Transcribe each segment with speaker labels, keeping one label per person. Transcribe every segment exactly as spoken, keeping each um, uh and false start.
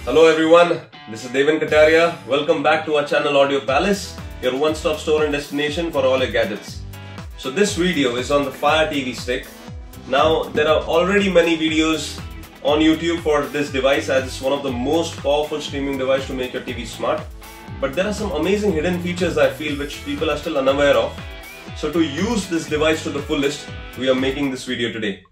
Speaker 1: Hello everyone, this is Devan Kataria. Welcome back to our channel Audio Palace, your one-stop store and destination for all your gadgets. So this video is on the Fire T V Stick. Now there are already many videos on YouTube for this device as it's one of the most powerful streaming devices to make your T V smart. But there are some amazing hidden features I feel which people are still unaware of. So to use this device to the fullest, we are making this video today.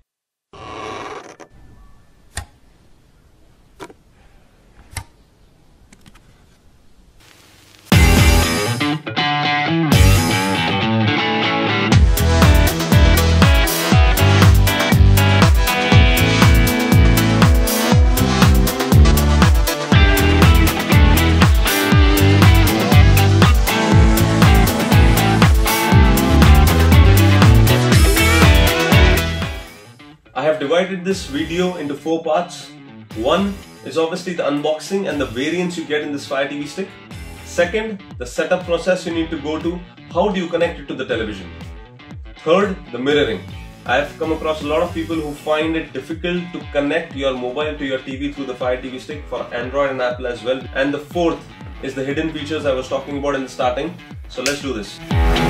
Speaker 1: I have divided this video into four parts. One is obviously the unboxing and the variants you get in this Fire T V Stick. Second, the setup process you need to go to. How do you connect it to the television? Third, the mirroring. I have come across a lot of people who find it difficult to connect your mobile to your T V through the Fire T V Stick for Android and Apple as well. And the fourth is the hidden features I was talking about in the starting. So let's do this.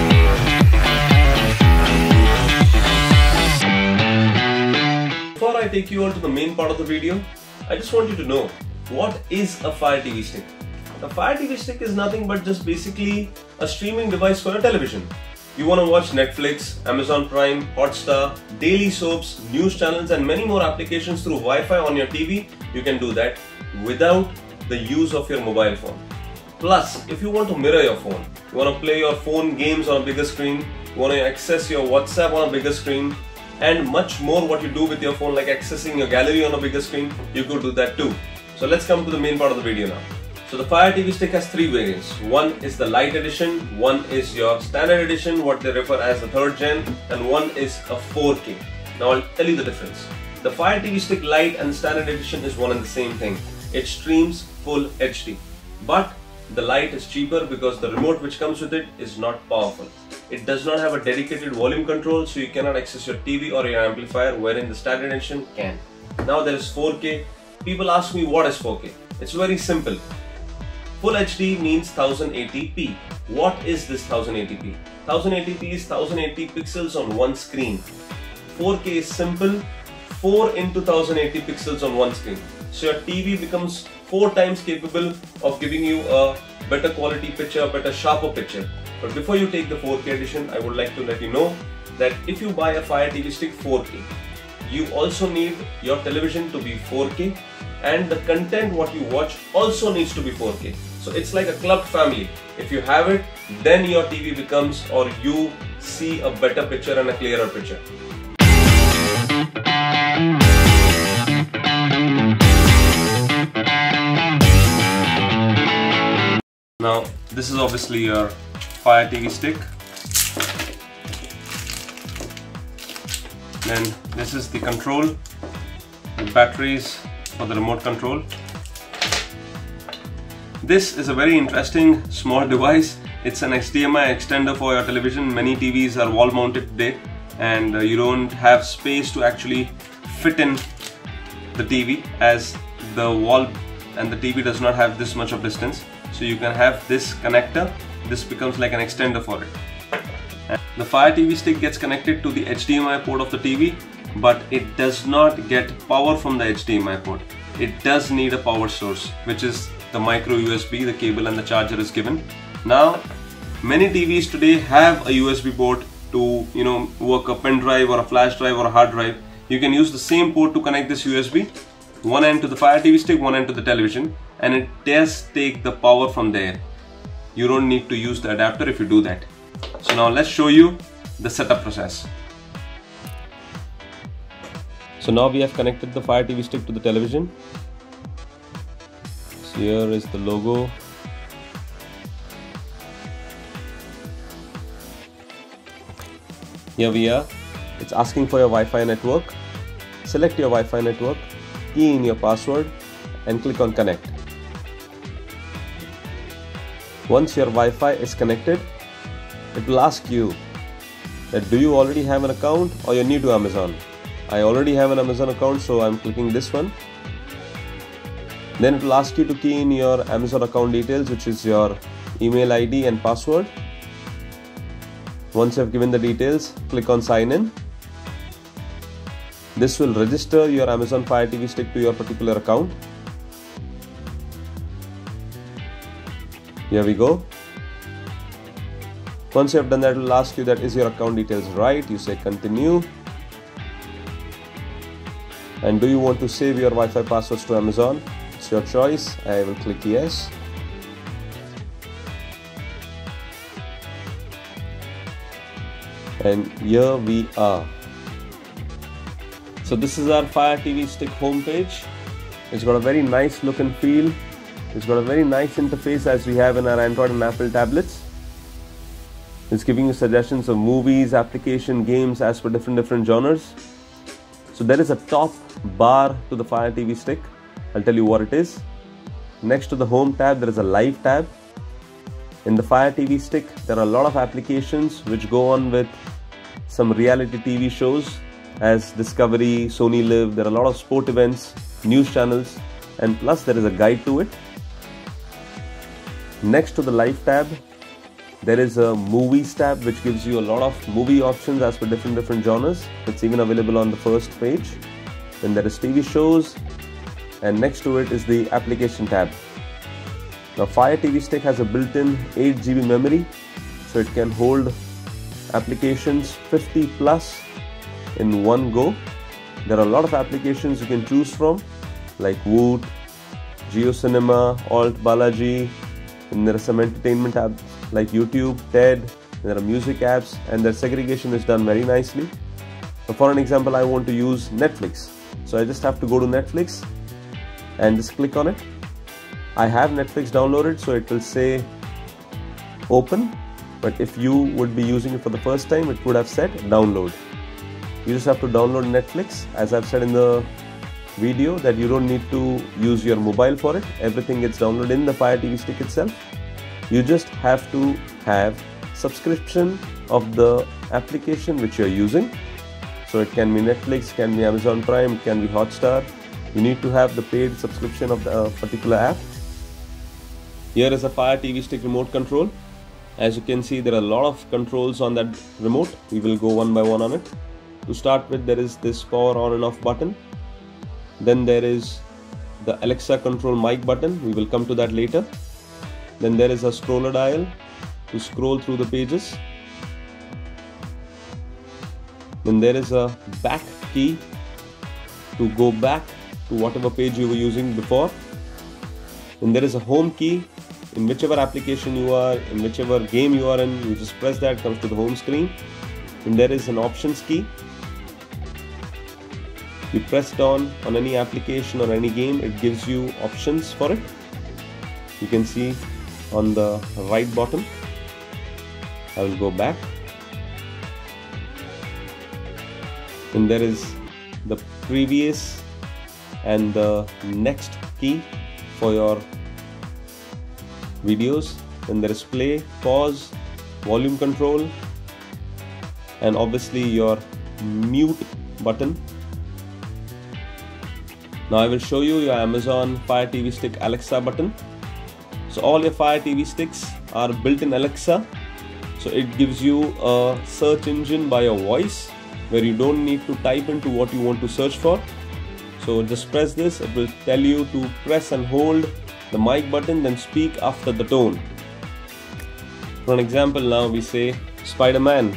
Speaker 1: Before I take you on to the main part of the video, I just want you to know, what is a Fire T V Stick? The Fire T V Stick is nothing but just basically a streaming device for a television. You want to watch Netflix, Amazon Prime, Hotstar, daily soaps, news channels and many more applications through Wi-Fi on your T V, you can do that without the use of your mobile phone. Plus, if you want to mirror your phone, you want to play your phone games on a bigger screen, you want to access your WhatsApp on a bigger screen, and much more what you do with your phone, like accessing your gallery on a bigger screen, you could do that too. So let's come to the main part of the video now. So the Fire T V Stick has three variants. One is the Lite edition, one is your standard edition, what they refer as the third gen, and one is a four K. Now I'll tell you the difference. The Fire T V Stick Lite and standard edition is one and the same thing. It streams full H D. But the Lite is cheaper because the remote which comes with it is not powerful. It does not have a dedicated volume control, so you cannot access your T V or your amplifier, wherein the standard edition can. Now there is four K. People ask me, what is four K? It's very simple. Full H D means ten eighty p. What is this ten eighty p? ten eighty p is ten eighty pixels on one screen. four K is simple, four into ten eighty pixels on one screen. So your T V becomes four times capable of giving you a better quality picture, a better sharper picture. But before you take the four K edition, I would like to let you know that if you buy a Fire T V Stick four K, you also need your television to be four K and the content what you watch also needs to be four K. So it's like a clubbed family. If you have it, then your T V becomes, or you see a better picture and a clearer picture. Now this is obviously your Fire T V Stick. Then this is the control, the batteries for the remote control. This is a very interesting small device. It's an H D M I extender for your television. Many T Vs are wall mounted today and uh, you don't have space to actually fit in the T V, as the wall and the T V does not have this much of distance. So you can have this connector. This becomes like an extender for it. And the Fire T V Stick gets connected to the H D M I port of the T V, but it does not get power from the H D M I port. It does need a power source, which is the micro U S B, the cable and the charger is given. Now, many T Vs today have a U S B port to, you know, work a pen drive or a flash drive or a hard drive. You can use the same port to connect this U S B, one end to the Fire T V Stick, one end to the television, and it does take the power from there. You don't need to use the adapter if you do that. So now let's show you the setup process. So now we have connected the Fire T V Stick to the television. So here is the logo. Here we are. It's asking for your Wi-Fi network. Select your Wi-Fi network, key in your password and click on connect. Once your Wi-Fi is connected, it will ask you that do you already have an account or you're new to Amazon. I already have an Amazon account, so I'm clicking this one. Then it will ask you to key in your Amazon account details, which is your email I D and password. Once you have given the details, click on sign in. This will register your Amazon Fire T V Stick to your particular account. Here we go. Once you have done that, it will ask you that is your account details right. You say continue. And do you want to save your Wi-Fi passwords to Amazon? It's your choice. I will click yes. And here we are. So this is our Fire T V Stick homepage. It's got a very nice look and feel. It's got a very nice interface as we have in our Android and Apple tablets. It's giving you suggestions of movies, application, games as per different different genres. So there is a top bar to the Fire T V Stick. I'll tell you what it is. Next to the home tab, there is a live tab. In the Fire T V Stick, there are a lot of applications which go on with some reality T V shows as Discovery, Sony Live. There are a lot of sport events, news channels, and plus there is a guide to it. Next to the live tab, there is a movies tab which gives you a lot of movie options as per different different genres. It's even available on the first page. Then there is T V shows, and next to it is the application tab. Now Fire T V Stick has a built-in eight G B memory, so it can hold applications fifty plus in one go. There are a lot of applications you can choose from, like Woot, JioCinema, Alt Balaji, and there are some entertainment apps like YouTube, TED, there are music apps, and their segregation is done very nicely. So for an example, I want to use Netflix. So I just have to go to Netflix and just click on it. I have Netflix downloaded, so it will say open. But if you would be using it for the first time, it would have said download. You just have to download Netflix. As I've said in the video, that you don't need to use your mobile for it. Everything gets downloaded in the Fire T V Stick itself. You just have to have subscription of the application which you're using. So it can be Netflix, can be Amazon Prime, it can be Hotstar. You need to have the paid subscription of the uh, particular app. Here is a Fire T V Stick remote control. As you can see, there are a lot of controls on that remote. We will go one by one on it. To start with, there is this power on and off button. Then there is the Alexa control mic button. We will come to that later. Then there is a scroller dial to scroll through the pages. Then there is a back key to go back to whatever page you were using before. Then there is a home key. In whichever application you are, in whichever game you are in, you just press that, comes to the home screen. And there is an options key. You press it on on any application or any game, it gives you options for it. You can see on the right bottom. I will go back. And there is the previous and the next key for your videos. Then there is play, pause, volume control, and obviously your mute button. Now I will show you your Amazon Fire T V Stick Alexa button. So all your Fire T V sticks are built in Alexa. So it gives you a search engine by your voice where you don't need to type into what you want to search for. So just press this, it will tell you to press and hold the mic button, then speak after the tone. For an example, now we say Spider-Man.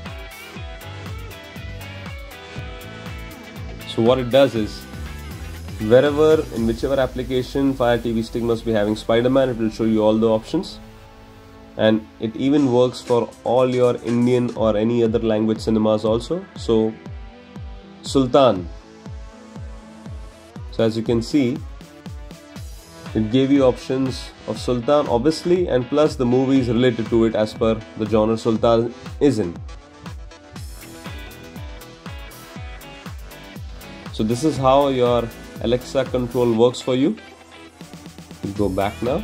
Speaker 1: So what it does is, wherever, in whichever application Fire T V Stick must be having Spider-Man, it will show you all the options. And it even works for all your Indian or any other language cinemas also. So Sultan. So as you can see, it gave you options of Sultan obviously, and plus the movies related to it as per the genre Sultan is in. So this is how your Alexa control works for you. We'll go back now.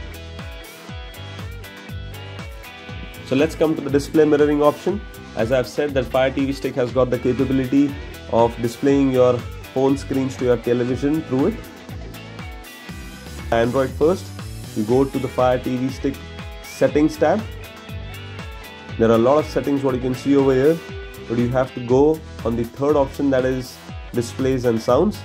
Speaker 1: So let's come to the display mirroring option. As I've said, that Fire T V Stick has got the capability of displaying your phone screens to your television through it. Android first. You go to the Fire T V Stick settings tab. There are a lot of settings what you can see over here, but you have to go on the third option, that is displays and sounds.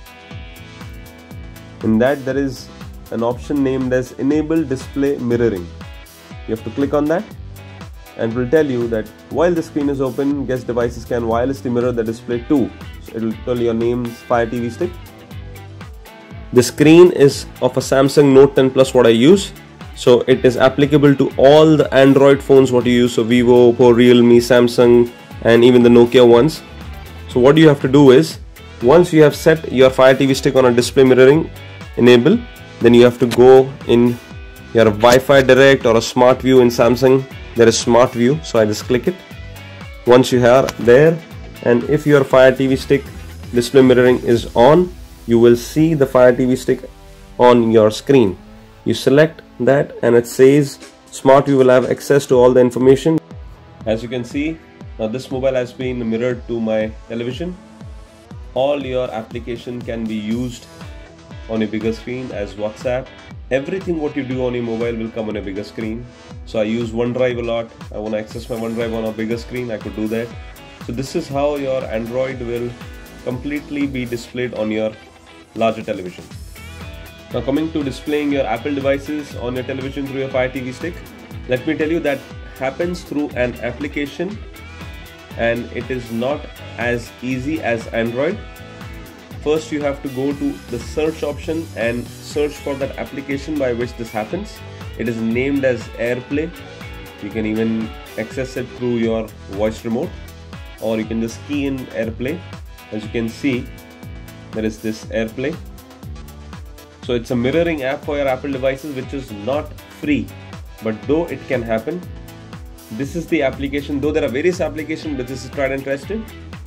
Speaker 1: In that there is an option named as enable display mirroring. You have to click on that, and it will tell you that while the screen is open, guest devices can wirelessly mirror the display too. So it will tell your name's Fire T V Stick. The screen is of a Samsung Note ten Plus what I use, so it is applicable to all the Android phones what you use, so Vivo, Oppo, Realme, Samsung, and even the Nokia ones. So what you have to do is, once you have set your Fire T V Stick on a display mirroring enable, then you have to go in your Wi-Fi Direct or a Smart View. In Samsung there is Smart View, so I just click it. Once you are there, and if your Fire T V Stick display mirroring is on, you will see the Fire T V Stick on your screen. You select that and it says Smart View will have access to all the information. As you can see, now this mobile has been mirrored to my television. All your application can be used on a bigger screen, as WhatsApp. Everything what you do on your mobile will come on a bigger screen. So I use OneDrive a lot. I want to access my OneDrive on a bigger screen, I could do that. So this is how your Android will completely be displayed on your larger television. Now coming to displaying your Apple devices on your television through your Fire T V Stick, let me tell you that happens through an application, and it is not as easy as Android. First you have to go to the search option and search for that application by which this happens. It is named as AirPlay. You can even access it through your voice remote, or you can just key in AirPlay. As you can see, there is this AirPlay. So it's a mirroring app for your Apple devices which is not free, but though it can happen. This is the application, though there are various applications, but this is tried and tested.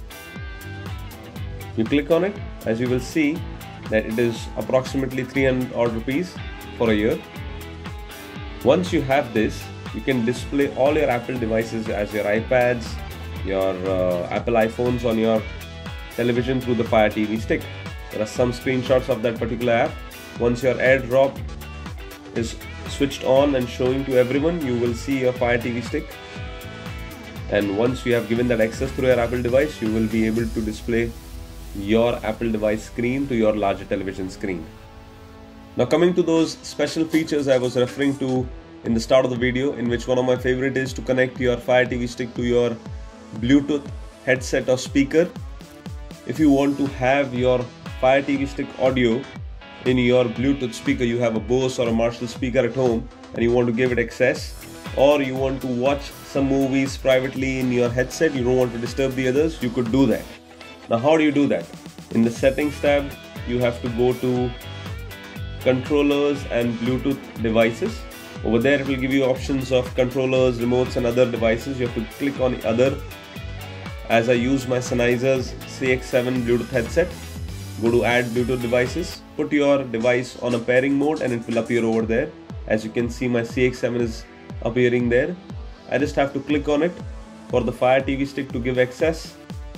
Speaker 1: You click on it, as you will see that it is approximately three hundred odd rupees for a year. Once you have this, you can display all your Apple devices as your iPads, your uh, Apple iPhones on your television through the Fire T V Stick. There are some screenshots of that particular app. Once your AirDrop is switched on and showing to everyone, you will see your Fire T V Stick. And once you have given that access through your Apple device, you will be able to display your Apple device screen to your larger television screen. Now coming to those special features I was referring to in the start of the video, in which one of my favorite is to connect your Fire T V Stick to your Bluetooth headset or speaker. If you want to have your Fire T V Stick audio in your Bluetooth speaker, you have a Bose or a Marshall speaker at home and you want to give it access, or you want to watch some movies privately in your headset, you don't want to disturb the others, you could do that. Now how do you do that? In the settings tab, you have to go to controllers and Bluetooth devices. Over there it will give you options of controllers, remotes and other devices. You have to click on the other. As I use my Sennheiser's C X seven Bluetooth headset, go to add Bluetooth devices, put your device on a pairing mode and it will appear over there. As you can see, my C X seven is appearing there. I just have to click on it for the Fire T V Stick to give access.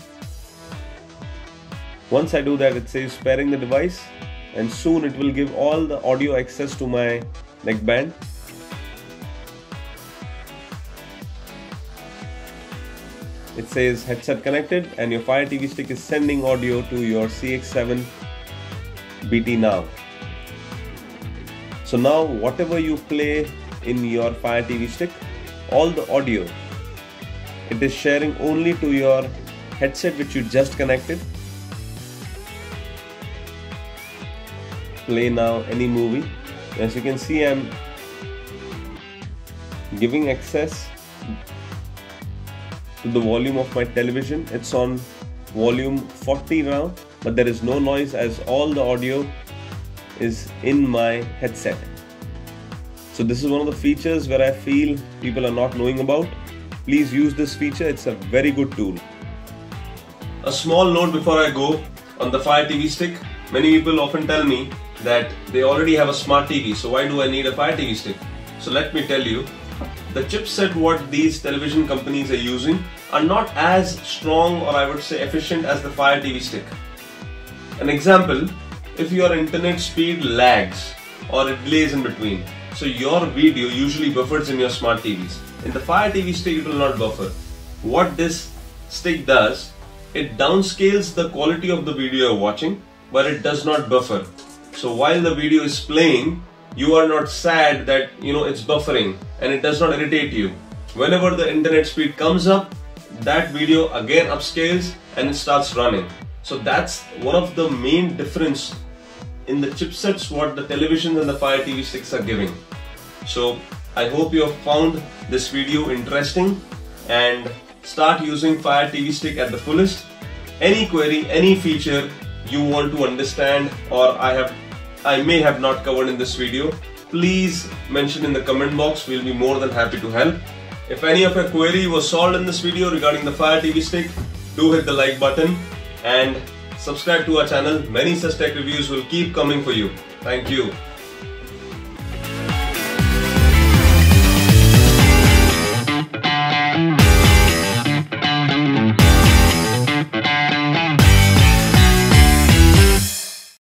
Speaker 1: Once I do that, it says pairing the device, and soon it will give all the audio access to my neckband. It says headset connected, and your Fire T V Stick is sending audio to your C X seven B T now. So now whatever you play in your Fire T V Stick, all the audio, it is sharing only to your headset which you just connected. Play now any movie. As you can see, I'm giving access to the volume of my television. It's on volume forty now, but there is no noise as all the audio is in my headset. So this is one of the features where I feel people are not knowing about. Please use this feature, it's a very good tool. A small note before I go on the Fire T V Stick. Many people often tell me that they already have a smart T V, so why do I need a Fire T V Stick? So let me tell you, the chipset what these television companies are using are not as strong, or I would say efficient, as the Fire T V Stick. An example, if your internet speed lags or it delays in between. So your video usually buffers in your smart T Vs. In the Fire T V Stick, it will not buffer. What this stick does, it downscales the quality of the video you're watching, but it does not buffer. So while the video is playing, you are not sad that you know it's buffering, and it does not irritate you. Whenever the internet speed comes up, that video again upscales and it starts running. So that's one of the main difference in the chipsets what the televisions and the Fire T V Sticks are giving. So I hope you have found this video interesting and start using Fire T V Stick at the fullest. Any query, any feature you want to understand or I have I may have not covered in this video, please mention in the comment box. We'll be more than happy to help. If any of your query was solved in this video regarding the Fire T V Stick, do hit the like button and subscribe to our channel. Many such tech reviews will keep coming for you. Thank you.